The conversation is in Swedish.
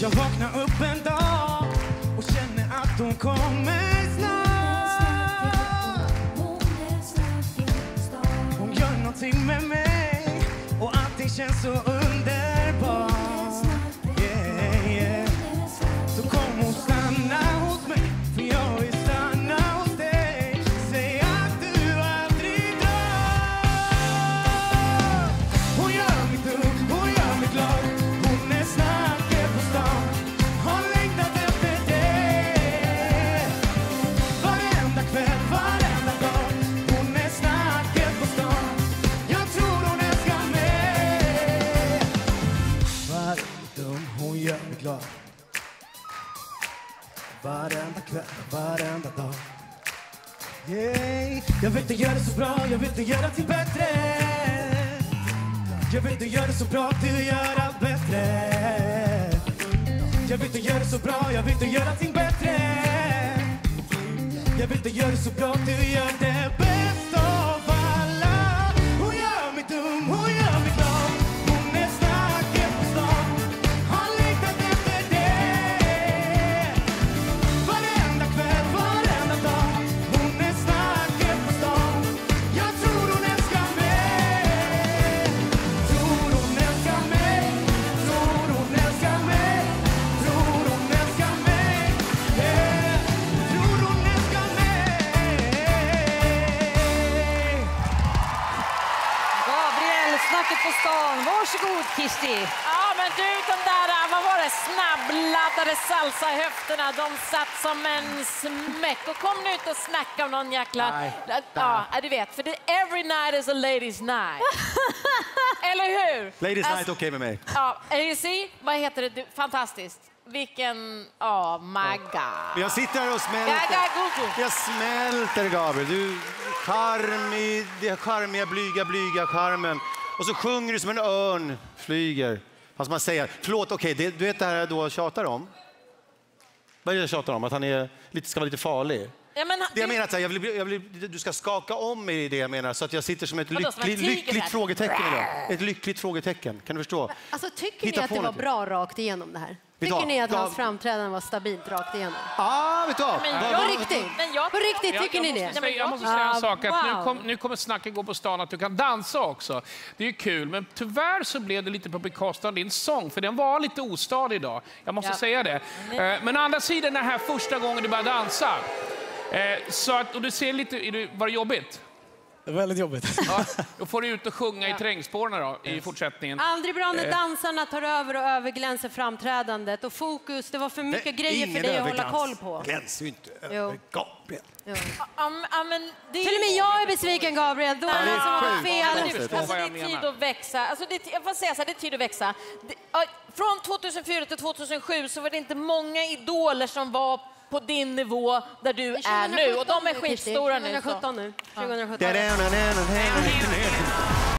jag vaknar upp en dag och känner att hon kommer snart. Hon gör någonting med mig och allting känns så underbart. Yeah, yeah. Så kom och stanna hos mig, för jag vill stanna hos dig. Säg att du aldrig drar. Hon gör mig dum, hon gör mig glad. Hon är snacket på stan, har längtat efter dig. Varenda kväll, varenda dag. Hon är snacket på stan, jag tror hon älskar mig. Varenda dum, hon gör mig glad. Varenda kväll, varenda dag. Yeah. Jag vet du gör det så bra, jag vet du gör allting bättre. Jag vet du gör det så bra, du gör allt bättre. Jag vet du gör det så bra, jag vet du gör allting bättre. Jag vet du gör det så bra, du gör det bäst av alla. Hon gör mig dum, hon gör mig glad. Hon är snacket på stan, har längtat efter det. Varenda kväll, varenda dag. Hon är snacket på stan, jag tror hon älskar mig. Tror hon älskar mig, tror hon älskar mig. Tror hon älskar mig, yeah. Tror hon älskar mig. Gabriel, snacket på stan. Varsågod, Kirsti. Ja, men du, de där, vad var det? Snabbladdade salsa i höfterna. De satt som en smäck. Och kom nu ut och snacka om någon jäkla... Nej. Ja, du vet. För every night is a ladies night. Eller hur? Ladies Alltså, night, okej med mig. Ja, you see? Vad heter det? Fantastiskt. Vilken... Oh my God. Jag sitter här och smälter. Jag smälter, Gabriel. Du charmig, det charmiga, blyga charmen. Och så sjunger du som en örn flyger. Fast man säger, förlåt, okej, du vet det här jag då tjatar om? Vad är det jag tjatar om? Att han är ska vara lite farlig? Ja, men, Det jag menar att jag vill, du ska skaka om mig i det jag menar. Så att jag sitter som ett lyckligt frågetecken idag. Ett lyckligt frågetecken, kan du förstå? Alltså, tycker ni att det var bra rakt igenom det här? Tycker ni att hans framträdande var stabilt rakt igenom? Vet du vad? På riktigt? På riktigt, tycker ni det? Jag måste säga en sak. Att nu kommer snacket gå på stan att du kan dansa också. Det är ju kul, men tyvärr så blev det lite på bekostnad av din sång. För den var lite ostadig idag. Jag måste säga det. Men å andra sidan, den här första gången du började dansa. Så att, och du ser lite, var det jobbigt? Det är väldigt jobbigt. Ja, då får du ut och sjunga i terrängspåren då, i fortsättningen. Aldrig bra när dansarna tar över och överglänser framträdandet. Och fokus, det var för mycket grejer för dig att hålla koll på. Glänser ju inte över Gabriel. Till och med jag är besviken, Gabriel. Då är det som var fel. Alltså, det är tid att växa. Alltså, jag får säga så här, det är tid att växa. Från 2004 till 2007 så var det inte många idoler som var på din nivå där du är nu. Och de är skitstora nu. 2017 nu. 2017.